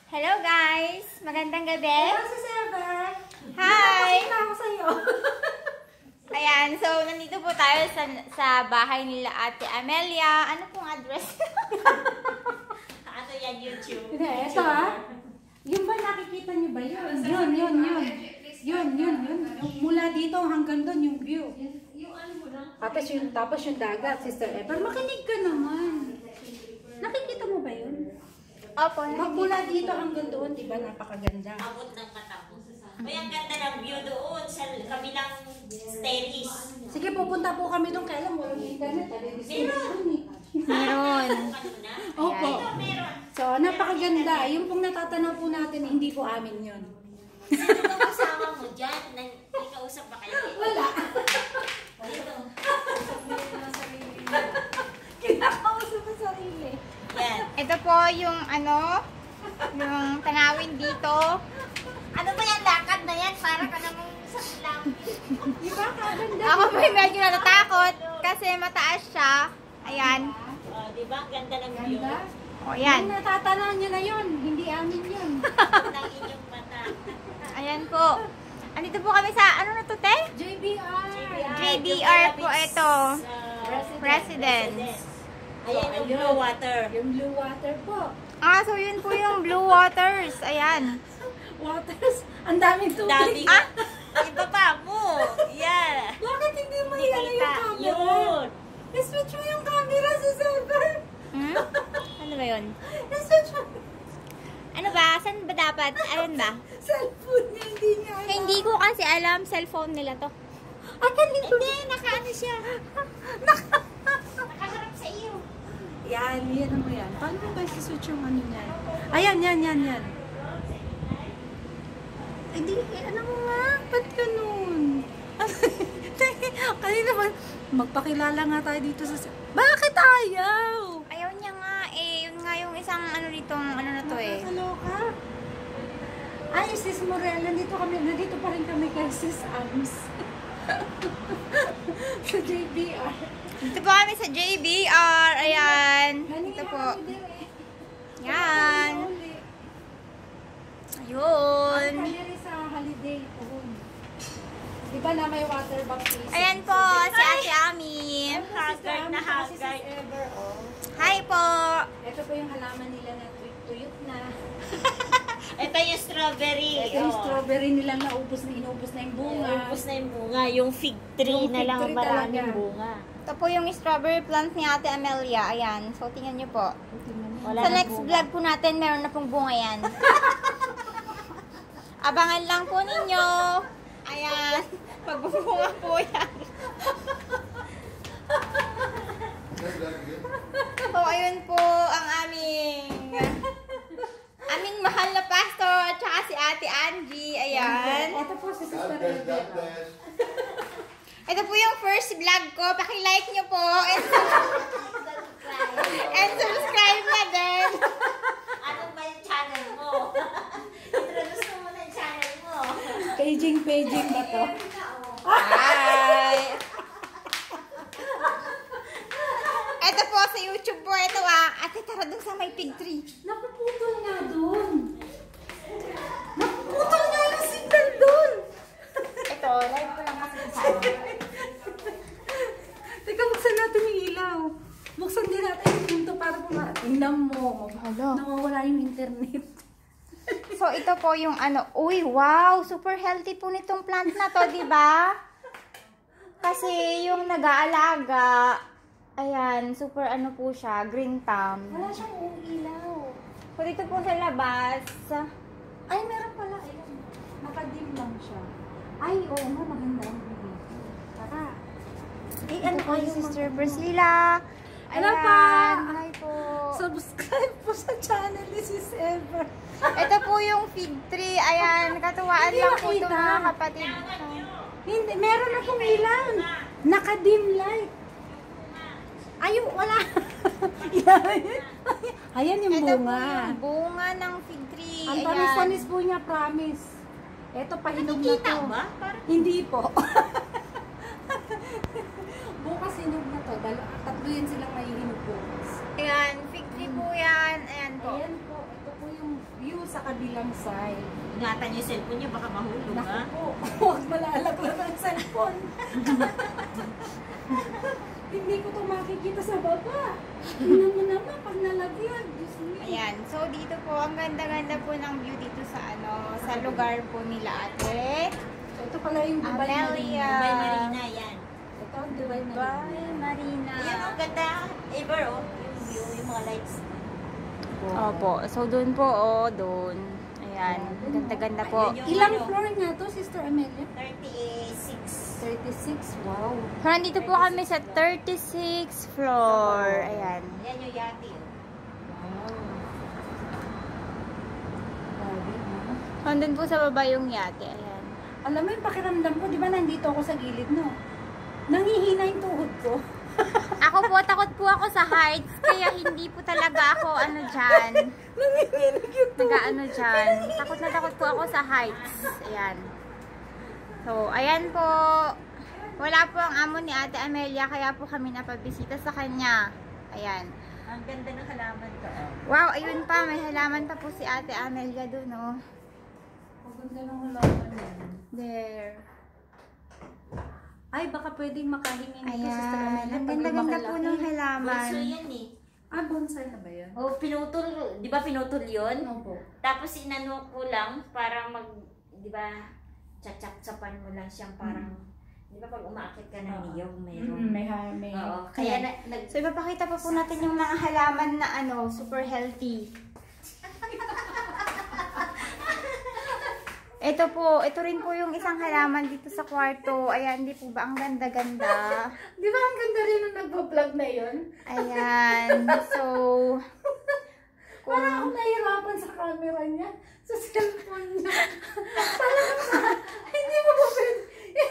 Hello guys! Magandang gabi! Hello, si Seven! Hi! Nakapasok na ako sa'yo. Ayan, so nandito po tayo sa bahay nila Ate Amelia. Ano pong address? Ano yan, YouTube? Hindi, ito Yung ba nakikita niyo ba yun? Yun. Mula dito hanggang doon yung view. Tapos yung dagat, Sister Ever. Makinig ka naman. Nakikita mo ba yun? Opo, Mula dito hanggang doon, di ba? Napakaganda. Abot ng katapos. May ang ganda ng view doon sa kabilang terrace. Sige, pupunta po kami doon. Kaya lang, walang internet. meron. Ano na? Opo. Ito, meron. So, napakaganda. Yung pong natatanaw po natin, hindi po amin yun. Sino ba kasama mo dyan? May kausap ba kayo? Wala. Dito. Kinakausap sa sarili. Yan. Ito po yung yung tanawin dito. Ano ba yan? Lakad na yan? Para ka namang sa lang. Di ba? Kaganda. Ako po yung medyo natatakot kasi mataas siya. Ayan. Oh, di ba? Ang ganda ng view. Ganda. O, ayan. Yung natatanaw nyo na yun. Hindi amin yun. Ng inyong mata. Ayan po. Andito po kami sa, ano na to, te? JBR. JBR po ito. Residence. Ayan yung blue water. Yung blue water po. Ah, so yun po yung Blue Waters. Ayan. Waters. Ang daming tubig. Dami. Ah! Iba pa mo. Yeah. Bakit hindi mo yan yung camera? Yun. I-switch mo yung camera sa Seven. Hmm? Ano ba yun? I-switch mo. Ano ba? Saan ba dapat? Ayan ba? Cellphone niya, hindi niya alam. Hindi ko kasi alam. Cellphone nila to. Ay, kanina. Hindi, nakaano siya. Nakaharap sa iyo. Yan mo yan. Paano mo ba i-switch yung ano niyan? Ayan, yan. Hindi, ano mo nga? Ba't ganun? Kanina ba? Magpakilala nga tayo dito sa... Bakit ayaw? Ayaw niya nga eh. Yun nga yung isang ano dito, ano na to eh. Nakakaloka. Ay, Sis Morel, nandito pa rin kami kay Sis Ams. Sa JBR. Dito po kami sa JBR. Ayan. Ito po. Yan. Ayun. Kami sa holiday po. Di ba na may water baptism? Ayan po, si Ate Ami. Haggard na haggard. Ever, oh. Hi po. Ito po yung halaman nila na tuyot na. Ito yung strawberry. Ito yung strawberry nila na inubos na yung bunga. Ubus na yung bunga. Yung fig tree Yung na fig lang tree maraming talaga. bunga. Ito po yung strawberry plant ni Ate Amelia. Ayan. So, tingnan nyo po. Wala Sa nang next bunga. vlog po natin, meron na pong bunga yan. Abangan lang po ninyo. Ayan. Pagbubunga po yan. So, ayun po ang aming mahal na pastor at saka si Ate Angie. Ayan. Ito po si Sister Ever. Ito po yung first vlog ko. Paki-like nyo po. And subscribe na din. Ano ba yung channel mo? Introduce mo muna yung channel mo. Paging ba to? Hi! Ito po sa YouTube po. Ito Ate, tara dun sa may fig tree. Napuputol nga dun. Napuputol nga yung signal dun. Ito, live ko lang kasi sa Teka, buksan natin yung ilaw. Buksan din natin yung pinto para tingnan mo. Nawawala yung internet. So, ito po yung uy, wow! Super healthy po nitong plant na to, di ba? Kasi yung nag-aalaga, ayan, super po siya, green thumb. Wala siyang ilaw. So, dito po sa labas, Ay, meron pala. Ayun. Nakadim lang siya. Ay, oo nga, maganda ang video. Tara. ano po yung Sister Brazila. Hello Ayan, pa! hi po. Subscribe po sa channel ni Sis Ever. Ito po yung fig tree. Ayan, katuwaan Hindi lang po ito makita. mga kapatid. Hindi, meron na pong ilaw. Nakadim light. Ayun, wala. Ayan yung Ito po bunga. yung bunga ng fig tree. Ang Ayan. tamis-tamis po niya, promise. Ito, pahinog na Nakikita to. ba? Parang Hindi po. Bukas hinog na to. Tatlo yan silang mahihinog bukas. Ayan, fig tree po yan. Ayan po. Ayan po, ito po yung view sa kabilang side. Ingatan yung cellphone niyo, baka mahulog Naku ha. po, huwag malalaglag ang cellphone. Hindi ko to makikita sa baba. Tingnan mo naman pag nalagyan. Diyos me. Ayan. So, dito po, ang ganda-ganda po ng view dito sa sa lugar po nila ate. So, ito pala yung Dubai Amelia. Marina. Dubai Marina yan. Ito ang Dubai Dubai Marina. Marina. Ayan ang ganda. Ever oh. Yung view, yung mga lights. Opo. So, doon po, doon. Ayan. Ganda-ganda po. Yung Ilang ano, floor nga to, Sister Amelia? 36. 36. Wow. So, nandito po kami sa 36th floor. Ayan. Yan yung yati oh. Wow. Grabe, no? Nandun po sa baba yung yate. Ayan. Alam mo yung pakiramdam ko, di ba nandito ako sa gilid, no? Nangihina yung tuhod ko. Ako po, takot po ako sa heights. Kaya hindi po talaga ako dyan. Nanginginig yung tuhod. Nag-ano dyan. Takot na takot po ako sa heights. Ayan. So, ayan po. Wala po ang amo ni Ate Amelia, kaya po kami napabisita sa kanya. Ayan. Ang ganda ng halaman ko oh. Wow, ayun pa. May halaman pa po si Ate Amelia dun, oh. Ang ganda ng halaman yan. There. Ay, baka pwedeng makahingi nito, Sister Ayan. Amelia. Ang pag ganda-ganda po lumalaki. ng halaman. Bunso yan eh. Ah, bonsai na ba yan? Oh, pinutol. Di ba pinutol yun? Ano po? Tapos inano ko lang para di ba, tsatsak-tsapan mo lang siyang parang, di ba pag umaakit ka ng niyog, mayroon. May. Oo, kaya So, ipapakita pa po natin yung mga halaman na super healthy. Ito rin po yung isang halaman dito sa kwarto. Ayan, di po ba ang ganda-ganda? Di ba ang ganda rin nung nagpa-vlog na yun? Ayan. So, Parang ako nahihirapan sa camera niya. Sa cellphone niya. Talagang hindi mo pa pwede.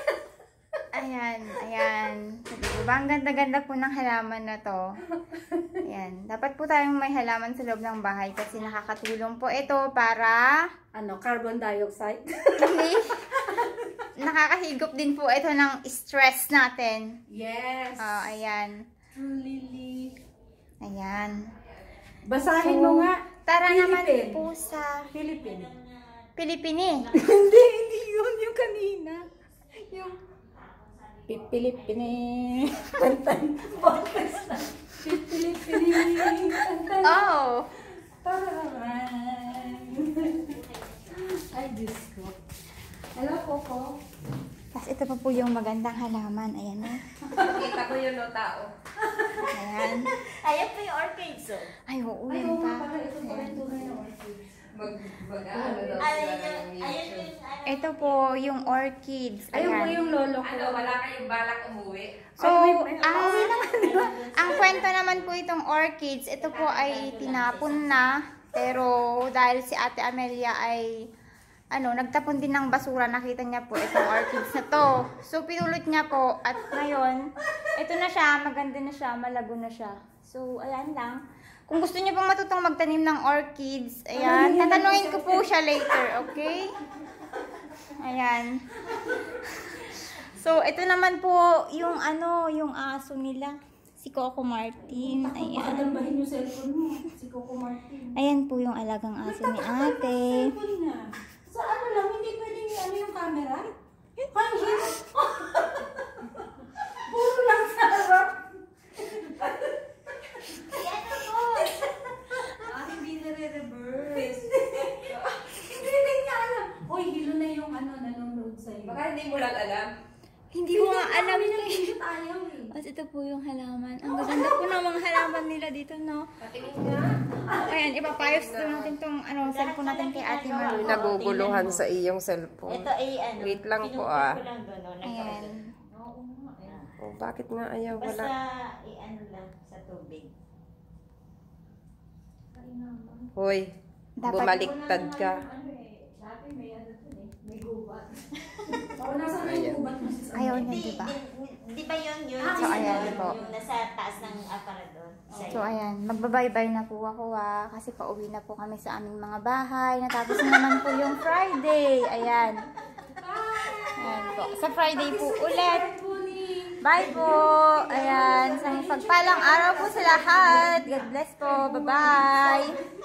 ayan. So, di po ba ang ganda-ganda po ng halaman na to? Ayan. Dapat po tayong may halaman sa loob ng bahay kasi nakakatulong po ito para Carbon dioxide? hindi. Nakakahigop din po ito ng stress natin. Yes. Ayan. Lily. Ayan. Basahin mo nga. Tara naman Philippine. po sa Philippine. Pilipini. hindi yun. Yung kanina. Yung Pilipine. Pantan. Podcast na. Pilipine. Pantan. Oh! Tararan. Ay, Diyos ko. Hello, Coco. Tapos ito pa po yung magandang halaman. Ayan na. Kita ko yun, no, tao. Ayan. ayan po yung orchids oh. Ay, oo, Ay, yun oo nga pa. pala. Ito pala yung tunay na orchids. Mag-ano daw Ayun sila ng yung, ayun nature. yung, ano. Ito po yung orchids. Ayun po Ayan. yung lolo ko. Ano, wala kayong balak umuwi? So, ang kwento naman po itong orchids, ito po ay tinapon na. Pero dahil si Ate Amelia ay nagtapon din ng basura, nakita niya po itong orchids na to. So, pinulot niya po at ngayon, ito na siya, maganda na siya, malago na siya. So, ayan lang. Kung gusto niyo pong matutong magtanim ng orchids, ayan, tatanungin ko po siya later, okay? Ayan. So, ito naman po yung yung aso nila. Si Coco Martin. Ayan. Pakadambahin yung cellphone mo. Si Coco Martin. Ayan po yung alagang aso ni ate. Cellphone niya. Sa ano lang, hindi pwedeng yung camera? Hangin. Puro lang sa harap. Ayan ako. Hindi nare-reverse. Hindi rin niya alam. Uy, hilo na yung nanonood sa'yo. Baka hindi mo lang alam. Hindi ko nga alam na eh. hindi tayo eh. At ito po yung halaman. Ang gaganda po ng mga halaman nila dito, no? Patingin nga. Ayan, ipapayos din natin tong cellphone natin kay Ate Maru. Naguguluhan sa iyong cellphone. Ito ay ano. Wait lang po, pinupul ah. ko lang doon, oh, Ayan. Oo nga, ayan. Oh, bakit nga ayaw? Basta Wala. i-ano lang sa tubig. Hoy, Dapat bumaliktad ka. Oo, nasa na yung ubat mo si ayaw niya, di ba? Di ba yun? So, ayan po. Yung nasa taas ng aparador. So, ayan. Magbabaybay na po ako, kasi pauwi na po kami sa aming mga bahay. Natapos na naman po yung Friday. Ayan. Ayan po. Sa Friday po ulit. Bye po. Ayan, sa pagpalang araw po sa lahat. God bless po. Bye-bye.